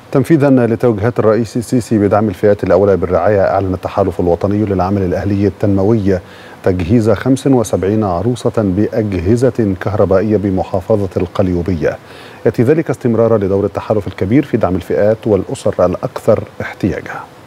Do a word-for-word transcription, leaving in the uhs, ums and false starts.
تنفيذا لتوجيهات الرئيس السيسي بدعم الفئات الأولى بالرعاية، أعلن التحالف الوطني للعمل الأهلي التنموي تجهيز خمس وسبعين عروسة بأجهزة كهربائية بمحافظة القليوبية. يأتي ذلك استمرارا لدور التحالف الكبير في دعم الفئات والأسر الأكثر احتياجا.